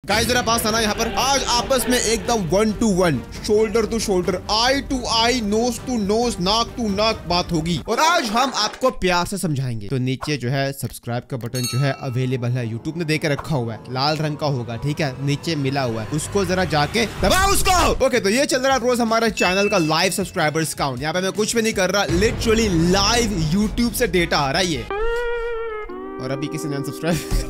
Guys जरा पास आना यहाँ पर। आज आपस में एकदम 1 to 1, shoulder to shoulder, eye to eye, nose to nose, नाक टू नाक बात होगी। और आज हम आपको प्यार से समझाएंगे। तो नीचे जो है सब्सक्राइब का बटन जो है अवेलेबल है, यूट्यूब ने देकर रखा हुआ है, लाल रंग का होगा, ठीक है, नीचे मिला हुआ है, उसको जरा जाके दबाओ उसको। ओके, तो ये चल रहा है रोज हमारे चैनल का लाइव सब्सक्राइबर्स काउंट। यहाँ पे मैं कुछ भी नहीं कर रहा, लिटरली लाइव यूट्यूब से डेटा आ रहा है ये। और अभी किसी ने अनसब्सक्राइब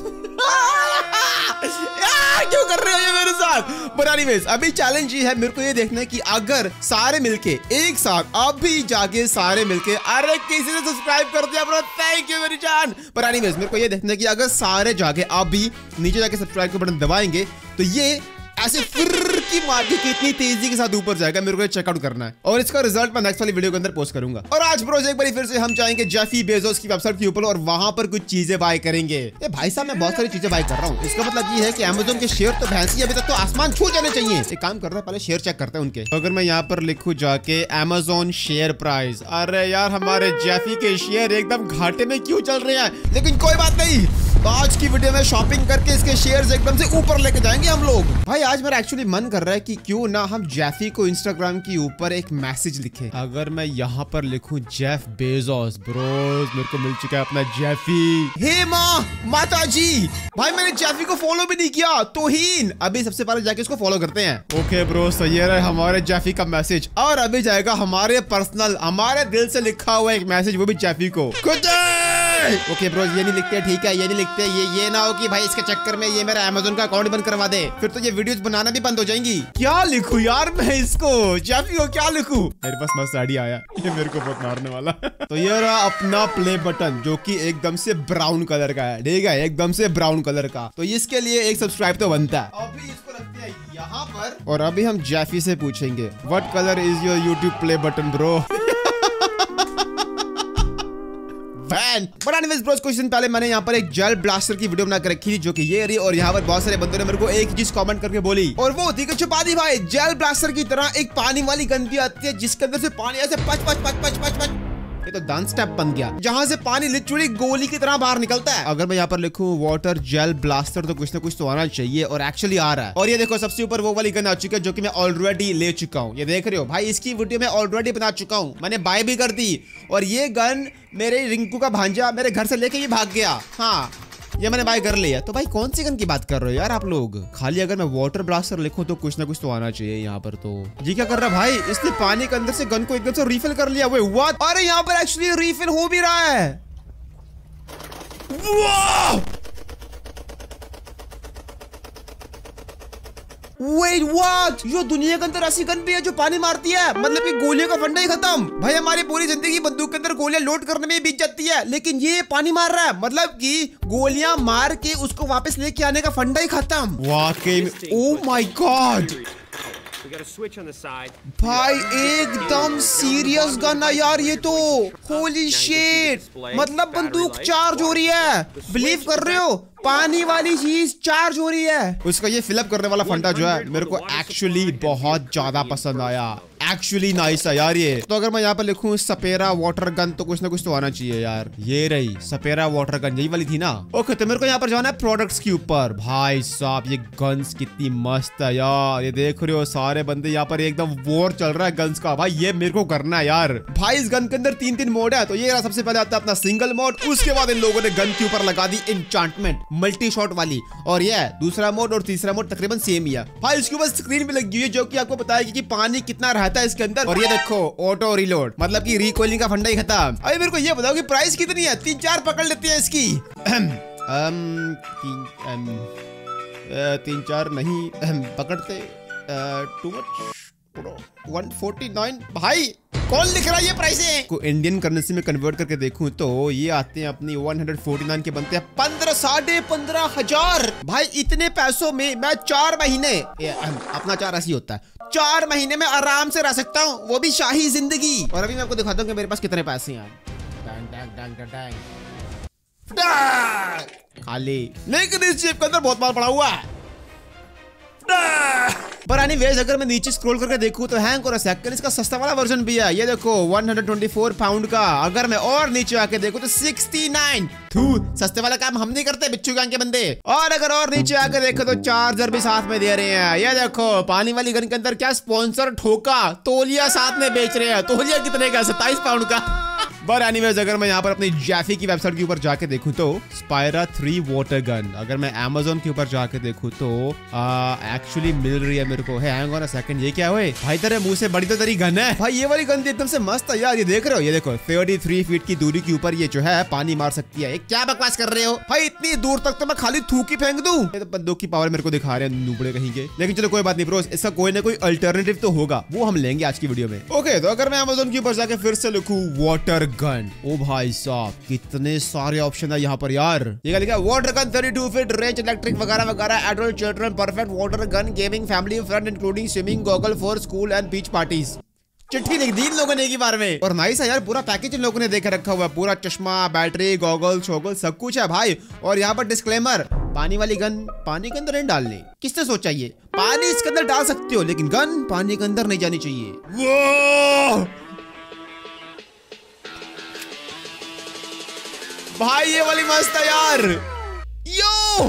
क्यों कर रहे हो ये मेरे साथ? पर एनीवेज अभी चैलेंज ये है, मेरे को ये देखना है कि अगर सारे मिलके एक साथ अभी जाके सारे मिलके, अरे किसी ने सब्सक्राइब कर दिया ब्रो, थैंक यू मेरी जान। पर एनीवेज मेरे को ये देखना है कि अगर सारे जाके अभी नीचे जाके सब्सक्राइब का बटन दबाएंगे तो ये ऐसे फिर की मार के कितनी तेजी के साथ ऊपर जाएगा, मेरे को चेकआउट करना है। और इसका रिजल्ट मैं नेक्स्ट वाली वीडियो के अंदर पोस्ट करूंगा। और आज ब्रोज एक बार फिर से हम जाएंगे जेफी बेजोस की वेबसाइट के ऊपर और वहां पर कुछ चीजें बाय करेंगे। ये भाई साहब मैं बहुत सारी चीजें बाय कर रहा हूँ, इसका मतलब ये है कि अमेज़न के शेयर तो भैंसी अभी तक तो आसमान छू जाने चाहिए। एक काम कर रहा है, पहले शेयर चेक करते हैं उनके। तो अगर मैं यहाँ पर लिखूं जाके अमेज़न शेयर प्राइस, अरे यार हमारे जेफी के शेयर एकदम घाटे में क्यों चल रहे हैं, लेकिन कोई बात नहीं, तो आज की वीडियो में शॉपिंग करके इसके शेयर्स एकदम से ऊपर लेके जाएंगे हम लोग। भाई आज मेरा एक्चुअली मन कर रहा है कि क्यों ना हम जेफी को इंस्टाग्राम के ऊपर एक मैसेज लिखें। अगर मैं यहाँ पर लिखूं जेफ बेजोस, ब्रोस मेरे को मिल चुका है अपना जेफी। हे माँ माता जी, भाई मैंने जेफी को फॉलो भी नहीं किया, तौहीन। अभी सबसे पहले जाके इसको फॉलो करते हैं। ओके ब्रो, तो ये रहा हमारे जेफी का मैसेज। और अभी जाएगा हमारे पर्सनल, हमारे दिल से लिखा हुआ एक मैसेज, वो भी जेफी को। ओके ब्रो, ये नहीं लिखते, ठीक है, ये नहीं लिखते, ये ना हो कि भाई इसके चक्कर में ये मेरा अमेज़न का अकाउंट बंद करवा दे, फिर तो ये वीडियोस बनाना भी बंद हो जाएंगी। क्या लिखूं यार मैं इसको, जेफी को क्या लिखूं? मेरे पास मस्त आइडिया आया, ये मेरे को बहुत मारने वाला। तो ये रहा अपना प्ले बटन, जो कि एकदम से ब्राउन कलर का है, ठीक है, एकदम से ब्राउन कलर का। तो इसके लिए एक सब्सक्राइब तो बनता है। अभी इसको रखते हैं यहाँ पर, और अभी हम जेफी से पूछेंगे what colour is your YouTube play button bro. कुछ दिन पहले मैंने यहाँ पर एक जेल ब्लास्टर की वीडियो बना कर रखी थी, जो कि ये रही, और यहाँ पर बहुत सारे बंदों ने मेरे को एक चीज कमेंट करके बोली, और वो थी कि छुपा दी भाई, जेल ब्लास्टर की तरह एक पानी वाली गन भी आती है जिसके अंदर से पानी ऐसे पच पच पच पच पच पच, ये तो डांस स्टेप बन गया, जहां से पानी लिटरली गोली की तरह बाहर निकलता है। अगर मैं यहाँ पर लिखूं वाटर जेल ब्लास्टर तो कुछ ना कुछ तो आना चाहिए, और एक्चुअली आ रहा है। और ये देखो सबसे ऊपर वो वाली गन आ चुकी है, जो कि मैं ऑलरेडी ले चुका हूँ। ये देख रहे हो भाई, इसकी वीडियो मैं ऑलरेडी बना चुका हूँ, मैंने बाय भी कर दी। और ये गन मेरे रिंकू का भांजा मेरे घर से लेके ही भाग गया। हाँ, ये मैंने बाय कर लिया। तो भाई कौन सी गन की बात कर रहे हो यार आप लोग? खाली अगर मैं वाटर ब्लास्टर लिखूं तो कुछ ना कुछ तो आना चाहिए यहाँ पर। तो ये क्या कर रहा है भाई, इसने पानी के अंदर से गन को एकदम से रिफिल कर लिया। वो हुआ, अरे यहाँ पर एक्चुअली रिफिल हो भी रहा है। Wait, what? यो दुनिया के अंदर ऐसी गन भी है जो पानी मारती है, मतलब कि गोलियों का फंडा ही खत्म। भाई हमारी पूरी जिंदगी बंदूक के अंदर गोलियां लोड करने में बीत जाती है, लेकिन ये पानी मार रहा है, मतलब कि गोलियां मार के उसको वापस लेके आने का फंडा ही खत्म। वाकई में, ओह माय गॉड भाई एकदम सीरियस गन है यार ये तो। होली शिट, मतलब बंदूक चार्ज हो रही है, बिलीव कर रहे हो? पानी वाली चीज चार्ज हो रही है। उसका ये फिलअप करने वाला फंडा जो है मेरे को एक्चुअली बहुत ज्यादा पसंद आया, एक्चुअली नाइस है यार ये। तो अगर मैं यहाँ पर लिखूं सपेरा वाटर गन तो कुछ ना कुछ तो आना चाहिए यार। ये रही सपेरा वाटर गन, यही वाली थी ना। ओके, तो मेरे को यहाँ पर जाना है प्रोडक्ट्स के ऊपर। भाई साहब ये गन्स कितनी मस्त है यार, ये देख रहे हो सारे बंदे यहाँ पर एकदम वॉर चल रहा है गन्स का। भाई ये मेरे को करना है यार। भाई इस गन के अंदर 3 मोड है। तो ये सबसे पहले आता है अपना सिंगल मोड, उसके बाद इन लोगों ने गन के ऊपर लगा दी एन्चांटमेंट मल्टी शॉट वाली, और ये दूसरा मोड और तीसरा मोड तकरीबन सेम ही है। भाई इसके ऊपर स्क्रीन भी लगी हुई है जो कि आपको बताएगी कि पानी कितना रहता है इसके अंदर। और ये देखो ऑटो रिलोड, मतलब कि रिकॉइलिंग का फंडा ही खत्म। अभी मेरे को ये बताओ कि प्राइस कितनी है? 3-4 पकड़ लेते हैं इसकी। 3-4 नहीं पकड़ते, टू मच, 149। भाई कौन लिख रहा है ये प्राइसें? को इंडियन करेंसी में कन्वर्ट करके देखूं तो ये आते हैं अपनी 149 के बनते हैं 15,000 भाई इतने पैसों में मैं 4 महीने, अपना 4 ऐसी होता है, 4 महीने में आराम से रह सकता हूँ, वो भी शाही जिंदगी। और अभी मैं आपको दिखाता हूँ कि मेरे पास कितने पैसे हैं। खाली, लेकिन इस जेब के अंदर बहुत माल पड़ा हुआ है। पर एनीवेज अगर मैं नीचे स्क्रॉल करके देखूं तो हैंग और सेकंड इसका सस्ता वाला वर्जन भी है। ये देखो 124 पाउंड का। अगर मैं और नीचे आके देखूं तो 69। सस्ते वाला काम हम नहीं करते बिच्छू गांग के बंदे। और अगर और नीचे आके देखो तो चार्जर भी साथ में दे रहे हैं। ये देखो पानी वाली गन के अंदर क्या स्पॉन्सर ठोका, तौलिया साथ में बेच रहे हैं। तौलिया कितने का? 27 पाउंड का। पर एनीवेज अगर मैं यहाँ पर अपनी जैफी की वेबसाइट के ऊपर जाके देखूं तो स्पायरा 3 वाटर गन। अगर मैं Amazon के ऊपर जाके देखूं तो एक्चुअली मिल रही है मेरे को। हैंग ऑन अ सेकंड, ये क्या हुए भाई? तेरे मुंह से बड़ी तो तेरी गन है भाई। ये वाली गन एकदम से मस्त है यार। ये देख रहे हो? ये देखो 33 फीट की दूरी के ऊपर ये जो है पानी मार सकती है। क्या बकवास कर रहे हो भाई? इतनी दूर तक तो मैं खाली थूक ही फेंक दूं। ये तो बंदूक की पावर मेरे को दिखा रहे हैं नूबड़े कहीं के। लेकिन चलो कोई बात नहीं ब्रोस, इसका कोई ना कोई अल्टरनेटिव तो होगा, वो हम लेंगे आज की वीडियो में। ओके, तो अगर मैं Amazon के ऊपर जाके फिर से लिखूं वाटर गन, ओ भाई साहब कितने सारे ऑप्शन है यहाँ पर यार। ये लिखा water gun 32 feet range, electric वगैरह वगैरह, adult children, perfect water gun, gaming, family friend including swimming, goggle for school and beach parties. चिट्ठी लिख दी इन लोगों ने एक ही बार में। और नाइस है यार, पूरा पैकेज इन लोगों ने देखे रखा हुआ है। पूरा चश्मा, बैटरी, गॉगल, शोगल सब कुछ है भाई। और यहाँ पर डिस्क्लेमर, पानी वाली गन पानी के अंदर नहीं डालनी। किसने सोचा? ये पानी इसके अंदर डाल सकते हो लेकिन गन पानी के अंदर नहीं जानी चाहिए। वो भाई ये वाली मस्त है यार। यो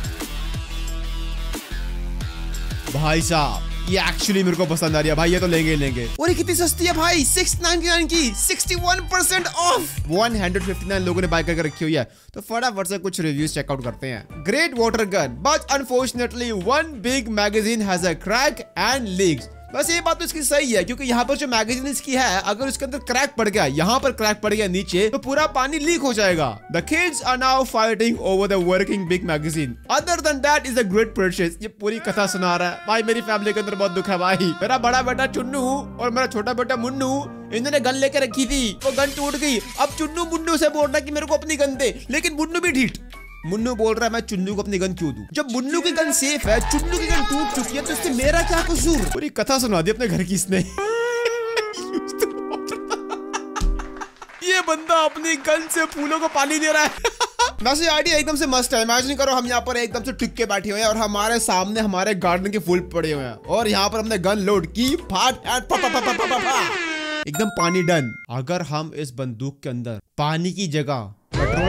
भाई साहब ये एक्चुअली मेरे को पसंद आ रही है भाई। ये तो लेंगे। और ये कितनी सस्ती है भाई, 699 की, 61% ऑफ। 159 लोगों ने बाय करके रखी हुई है। तो फटाफट से कुछ रिव्यूज चेकआउट करते हैं। Great water gun but unfortunately one big magazine has a crack and leaks. बस ये बात तो इसकी सही है क्योंकि यहाँ पर जो मैगजीन इसकी है, अगर उसके अंदर क्रैक पड़ गया, यहाँ पर क्रैक पड़ गया नीचे, तो पूरा पानी लीक हो जाएगा। The kids are now fighting over the working big magazine. Other than that is a great purchase. ये पूरी कथा सुना रहा है भाई। मेरी फैमिली के अंदर बहुत दुख है भाई। मेरा बड़ा बेटा चुन्नू और मेरा छोटा बेटा मुन्नू, इन्होंने गन लेके रखी थी, वो गन टूट गई। अब चुन्नू मुन्नू से बोल रहा है कि मेरे को अपनी गन दे, लेकिन मुन्नू भी ढीठ। मुन्नू बोल रहा है मैं चुन्नू को अपनी गन क्यों दूं? जब मुन्नू की गन सेफ है, चुन्नू की गन टूट चुकी है, तो इससे मेरा क्या कसूर? पूरी कथा सुना दी अपने घर की इसने। ये बंदा अपनी गन से फूलों को पानी दे रहा है। वैसे आइडिया एकदम से मस्त है। इमेजिन करो हम यहाँ पर एकदम से टिक के बैठे हुए हैं और हमारे सामने हमारे गार्डन के फूल पड़े हुए हैं और यहाँ पर हमने गन लोड की, फाट एकदम पानी डन। अगर हम इस बंदूक के अंदर पानी की जगह पेट्रोल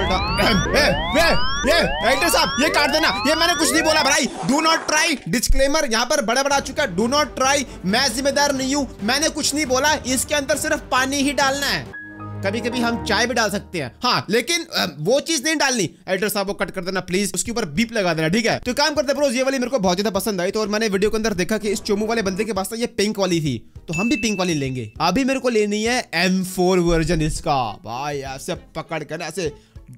राइटर साहब ये काट देना, ये मैंने कुछ नहीं बोला भाई। डू नॉट ट्राई, डिस्क्लेमर यहाँ पर बड़ा बड़ा आ चुका है। डू नॉट ट्राई, मैं जिम्मेदार नहीं हूँ, मैंने कुछ नहीं बोला। इसके अंदर सिर्फ पानी ही डालना है। कभी कभी हम चाय भी डाल सकते हैं हाँ, लेकिन वो चीज नहीं डालनी। एडिटर साहब वो कट कर देना प्लीज, उसके ऊपर बीप लगा देना, ठीक है? तो काम करते ब्रोस, ये वाली मेरे को बहुत ज्यादा पसंद आई। तो और मैंने वीडियो के अंदर देखा कि इस चोमू वाले बंदे के पास ये पिंक वाली थी, तो हम भी पिंक वाली लेंगे। अभी मेरे को लेनी है M4 वर्जन इसका भाई। ऐसे पकड़ कर ऐसे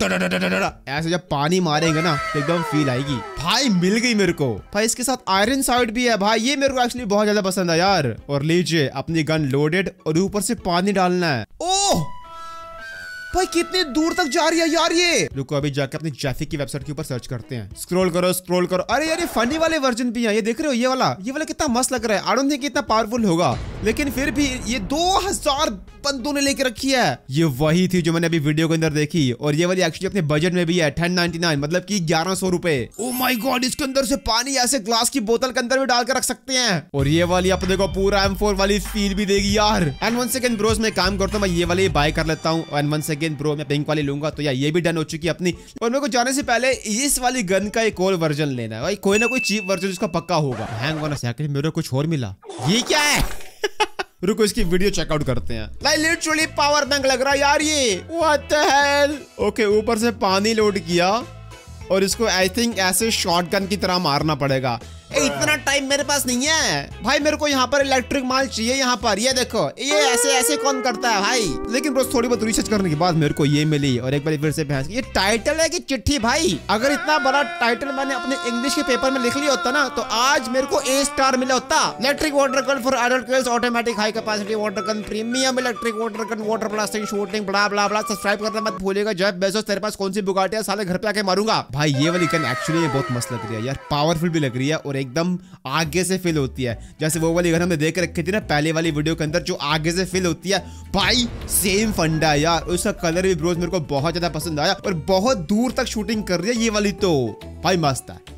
ऐसे जब पानी मारेंगे ना तो एकदम फील आएगी भाई। मिल गई मेरे को भाई। इसके साथ आयरन साइड भी है भाई। ये मेरे को एक्चुअली बहुत ज्यादा पसंद है यार। और लीजिए अपनी गन लोडेड और ऊपर से पानी डालना है। ओह भाई कितनी दूर तक जा रही है यार ये। रुको अभी जाके अपनी जैफी की वेबसाइट के ऊपर सर्च करते हैं। स्क्रॉल करो। अरे यार ये फनी वाले वर्जन भी है। ये देख रहे हो ये वाला कितना मस्त लग रहा है। आई डोंट थिंक इतना पावरफुल होगा, लेकिन फिर भी ये 2000 बंदों ने लेके रखी है। ये वही थी जो मैंने अभी वीडियो के अंदर देखी। और ये वाली एक्चुअली अपने बजट में भी है 1099, मतलब कि 1100 रुपए। ओ माय गॉड, इसके अंदर से पानी ऐसे ग्लास की बोतल के अंदर भी डाल कर रख सकते हैं। और ये वाली अपने को पूरा M4 वाली फील भी देगी यार। एंड वन सेकंड ब्रोस, मैं काम करता हूँ, मैं ये वाली बाय कर लेता हूँ। एंड वन सेकंड ब्रो, मैं पिंक वाली लूंगा। तो यार ये भी डन हो चुकी है अपनी। और मेरे को जाने से पहले इस वाली गन का एक और वर्जन लेना है भाई। कोई ना कोई चीप वर्जन इसका पक्का होगा। हैंग ऑन अ सेकंड, मेरे को कुछ और मिला। ये क्या है? रुको इसकी वीडियो चेकआउट करते हैं। लाइक लिटरली पावर बैंक लग रहा है यार ये। What the hell. ओके ऊपर से पानी लोड किया और इसको आई थिंक ऐसे शॉटगन की तरह मारना पड़ेगा। इतना टाइम मेरे पास नहीं है भाई। मेरे को यहाँ पर इलेक्ट्रिक माल चाहिए। यहाँ पर ये देखो, ये ऐसे ऐसे कौन करता है भाई? लेकिन बस थोड़ी बहुत रिसर्च करने के बाद मेरे को ये मिली। और एक बार फिर से भैंस, ये टाइटल है कि चिट्ठी भाई? अगर इतना बड़ा टाइटल मैंने अपने इंग्लिश के पेपर में लिख लिया होता ना, तो आज मेरे को A स्टार मिला होता। Electric water gun for adult girls, automatic high capacity water gun, premium electric water gun, water blasting, shooting, blah blah blah. Subscribe करना मत भूलिएगा। जेफ बेजोस, तेरे पास कौन सी बुगाटी है साले? घर पे आके मारूंगा भाई। ये वाली गन एक्चुअली बहुत मस्त लग रही है यार, पावरफुल भी लग रही है और एकदम आगे से फील होती है। जैसे वो वाली गन हमने देख रखी थी ना पहले वाली वीडियो के अंदर, जो आगे से फील होती है भाई। सेम फंडा है यार। उसका कलर भी ब्रोज मेरे को बहुत ज्यादा पसंद आया और बहुत दूर तक शूटिंग कर रही है ये वाली। तो भाई मस्त है,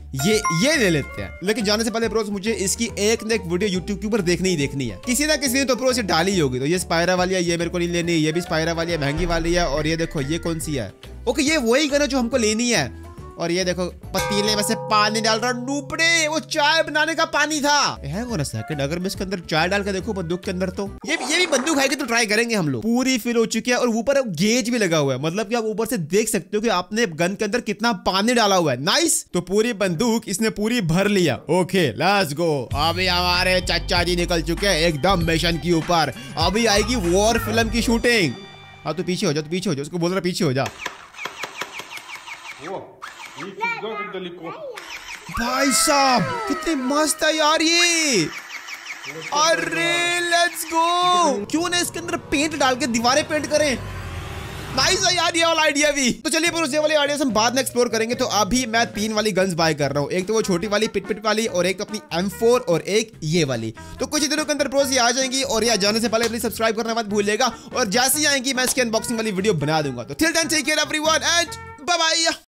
ये ले लेते हैं। लेकिन जाने से पहले ब्रोस मुझे इसकी एक न एक वीडियो यूट्यूब के ऊपर देखनी है। किसी ना किसी ने तो ब्रोस डाली होगी। तो ये स्पायरा वाली है, ये मेरे को नहीं लेनी, ये भी स्पायरा वाली है, महंगी वाली है। और ये देखो ये कौन सी है? ओके ये वही गन है जो हमको लेनी है। और ये देखो पतीले में से पानी डाल रहा नूपड़े, वो चाय बनाने का पानी था। है कौन सेकंड? अगर मैं इसके अंदर चाय डाल के देखो बंदूक के अंदर, तो ये भी बंदूक है कि तो ट्राई करेंगे हम लोग। पूरी फिल हो चुकी है और ऊपर गेज भी लगा हुआ है, मतलब कि आप ऊपर से देख सकते हो कि आपने गन के अंदर कितना पानी डाला हुआ है। नाइस। तो पूरी बंदूक इसने पूरी भर लिया। Okay let's go. अभी हमारे चाचा जी निकल चुके हैं एकदम मिशन के ऊपर। अभी आएगी वॉर फिल्म की शूटिंग। हाँ तो पीछे हो जा, उसको बोल रहा पीछे हो जा। भाई साहब कितनी मस्त है यार ये। अरे लेट्स गो। क्यों ना इसके अंदर पेंट डाल के दीवारें पेंट करें। नाइस है यार ये वाला आइडिया भी। तो चलिए फिर उस वाले आइडिया हम बाद में एक्सप्लोर करेंगे। तो अभी मैं 3 वाली गन्स बाय कर रहा हूँ। एक तो वो छोटी वाली पिट वाली, और एक अपनी M4 और एक ये वाली। तो कुछ ही दिनों के अंदर प्रोस ये आ जाएंगी। और यहाँ जाने से पहले प्लीज सब्सक्राइब करना मत भूलिएगा। और जैसे ही आएंगी मैं इसकी अनबॉक्सिंग वाली वीडियो बना दूंगा। तो till then take care everyone and bye bye.